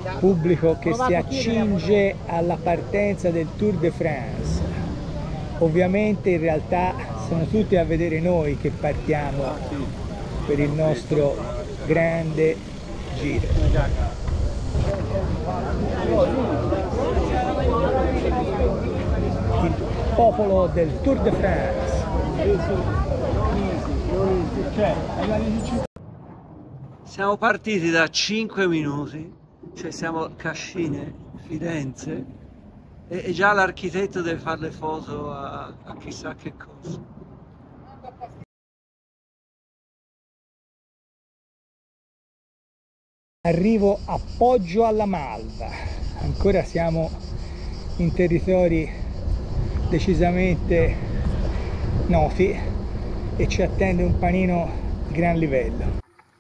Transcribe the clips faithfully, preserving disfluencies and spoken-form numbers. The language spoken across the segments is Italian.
pubblico che si accinge alla partenza del Tour de France. Ovviamente in realtà sono tutti a vedere noi che partiamo per il nostro grande giro. Il popolo del Tour de France. Siamo partiti da cinque minuti, cioè siamo a Cascine, Firenze, e, e già l'architetto deve fare le foto a, a chissà che cosa. Arrivo a Poggio alla Malva, ancora siamo in territori decisamente noti e ci attende un panino di gran livello.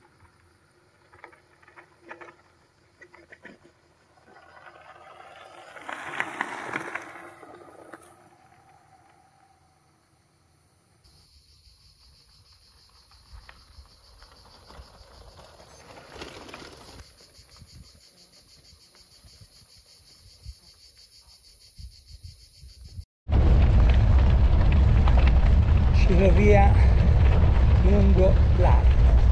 Ciclovia lungo l'Arno.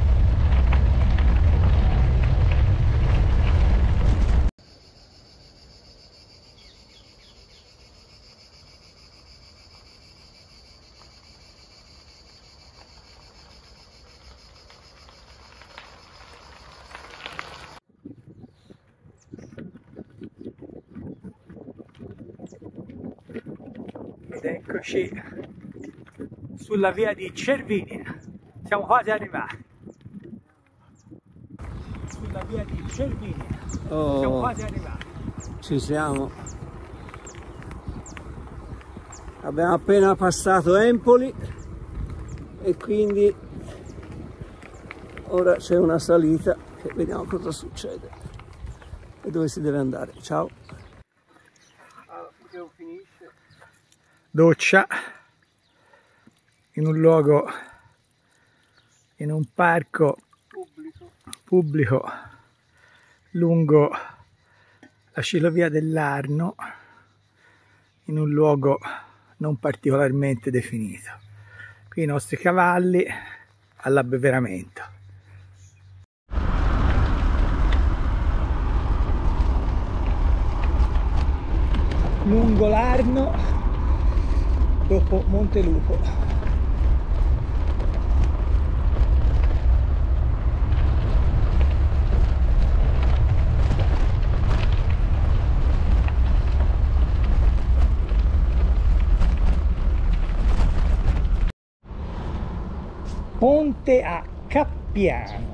Ed eccoci sulla via di Cervinia, siamo quasi arrivati. Sulla via di Cervinia, Oh, siamo quasi arrivati. Ci siamo. Abbiamo appena passato Empoli e quindi ora c'è una salita che vediamo cosa succede e dove si deve andare. Ciao. Doccia in un luogo, in un parco Pubblico. pubblico lungo la ciclovia dell'Arno, in un luogo non particolarmente definito. Qui i nostri cavalli all'abbeveramento. Lungo l'Arno, dopo Montelupo. Ponte a Cappiano,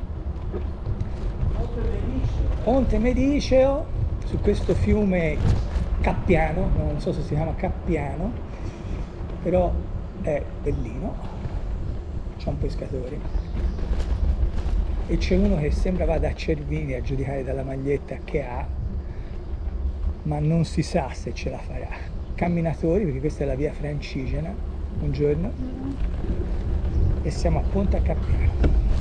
Ponte Mediceo, su questo fiume Cappiano, non so se si chiama Cappiano, però è bellino, c'è un pescatore e c'è uno che sembra vada a Cervinia a giudicare dalla maglietta che ha, ma non si sa se ce la farà. Camminatori, perché questa è la via Francigena, buongiorno. E siamo a Ponte a Cappiano.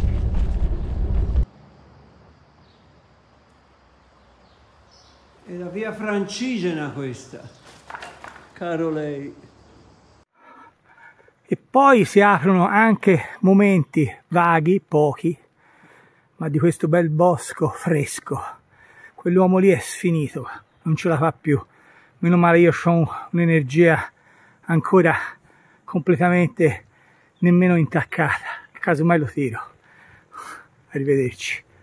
È la via Francigena questa, caro lei. E poi si aprono anche momenti vaghi, pochi, ma di questo bel bosco fresco. Quell'uomo lì è sfinito, non ce la fa più. Meno male io ho un'energia ancora completamente nemmeno intaccata, casomai lo tiro. Arrivederci.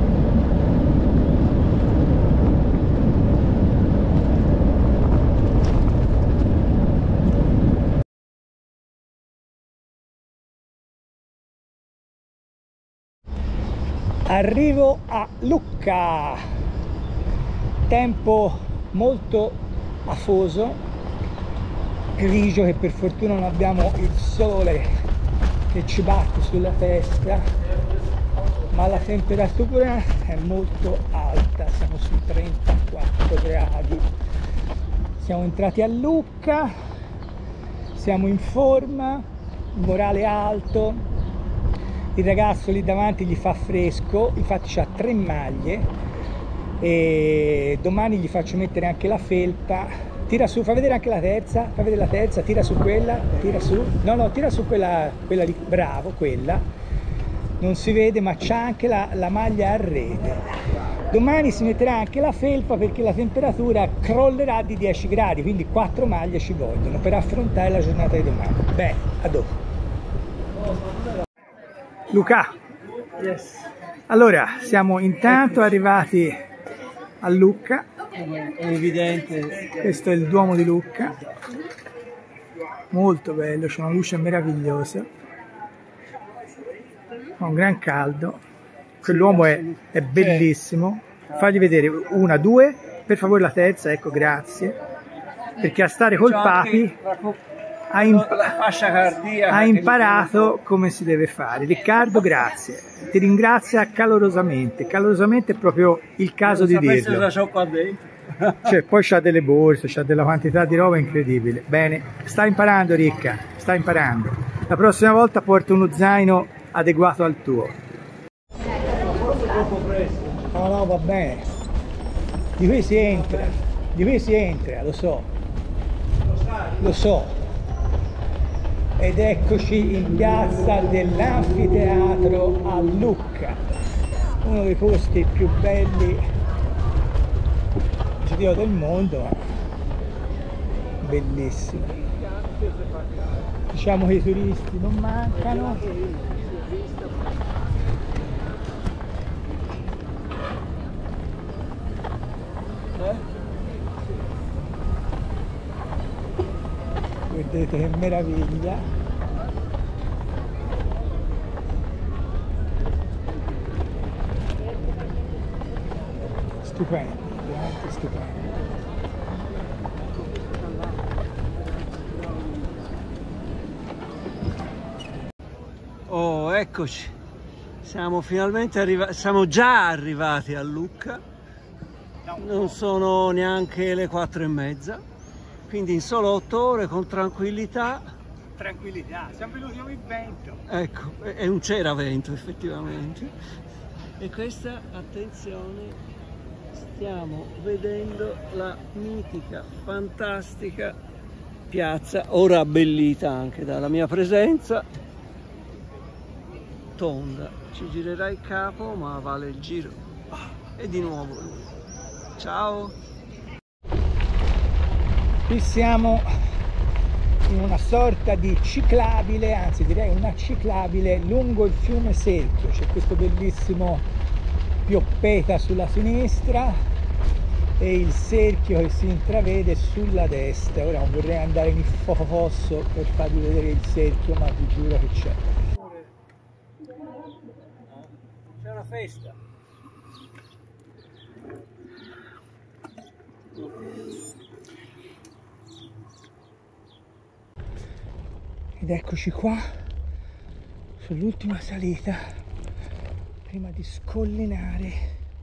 Arrivo a Lucca, tempo molto afoso, grigio, che per fortuna non abbiamo il sole che ci batte sulla testa, ma la temperatura è molto alta, siamo sui trentaquattro gradi. Siamo entrati a Lucca, siamo in forma, il morale alto, il ragazzo lì davanti gli fa fresco, infatti c'ha tre maglie, e domani gli faccio mettere anche la felpa. Tira su, fa vedere anche la terza, fa vedere la terza, tira su quella, tira su, no no, tira su quella, quella lì, bravo, quella, non si vede ma c'ha anche la, la maglia a rete. Domani si metterà anche la felpa perché la temperatura crollerà di dieci gradi, quindi quattro maglie ci vogliono per affrontare la giornata di domani. Bene, a dopo. Luca, Yes. allora siamo intanto arrivati a Lucca. È evidente. Questo è il Duomo di Lucca, molto bello, c'è una luce meravigliosa, fa un gran caldo, quell'uomo è, è bellissimo. Fagli vedere una, due, per favore la terza, ecco, grazie, perché a stare col papi ha, imp la fascia cardiaca ha imparato come si deve fare. Riccardo, grazie, ti ringrazia calorosamente, calorosamente è proprio il caso di dirlo. Cosa c'ho qua dentro. Cioè, poi c'ha delle borse, c'ha della quantità di roba incredibile. Bene, sta imparando Ricca, sta imparando. La prossima volta porta uno zaino adeguato al tuo. No, no, va bene. Di qui si entra, di qui si entra, lo so. Lo so. Ed eccoci in piazza dell'Anfiteatro a Lucca, uno dei posti più belli del mondo, bellissimo. Diciamo che i turisti non mancano. Vedete che meraviglia. Stupendo. Stupendo. Oh, eccoci, siamo finalmente arrivati, siamo già arrivati a Lucca, non sono neanche le quattro e mezza, quindi in solo otto ore con tranquillità. Tranquillità, siamo venuti con il vento. Ecco, e non c'era vento effettivamente. E questa, attenzione, stiamo vedendo la mitica, fantastica piazza, ora abbellita anche dalla mia presenza, tonda. Ci girerà il capo, ma vale il giro. E di nuovo lui. Ciao! Qui siamo in una sorta di ciclabile, anzi direi una ciclabile lungo il fiume Serchio. C'è questo bellissimo pioppeta sulla sinistra e il Serchio che si intravede sulla destra. Ora non vorrei andare in fosso per farvi vedere il Serchio, ma vi giuro che c'è. C'è una festa. Ed eccoci qua sull'ultima salita prima di scollinare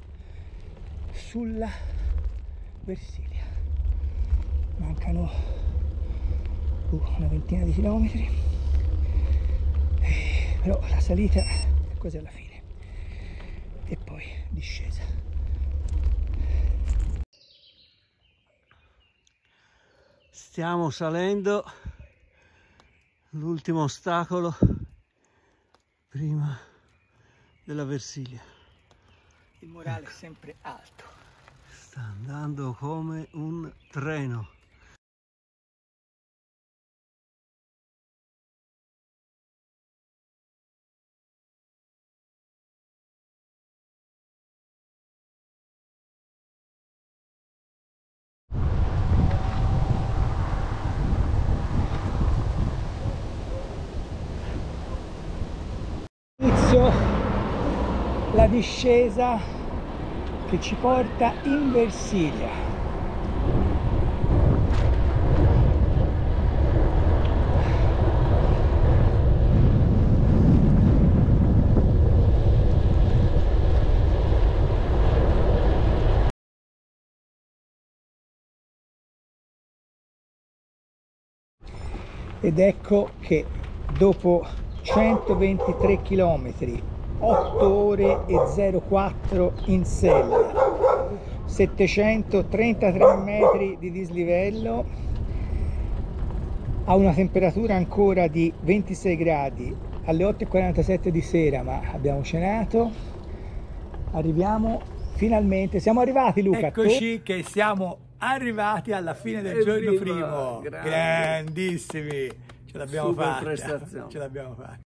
sulla Versilia. Mancano uh, una ventina di chilometri, eh, però la salita è quasi alla fine e poi discesa. Stiamo salendo l'ultimo ostacolo prima della Versilia. Il morale è sempre alto. Sta andando come un treno. Inizio la discesa che ci porta in Versilia. Ed ecco che dopo centoventitré chilometri otto ore e zero quattro in sella, settecentotrentatré metri di dislivello, a una temperatura ancora di ventisei gradi, alle otto e quarantasette di sera, ma abbiamo cenato. Arriviamo finalmente, siamo arrivati, Luca. Eccoci che siamo arrivati alla fine del giorno primo. Grandissimi, ce l'abbiamo fatta, ce l'abbiamo fatta.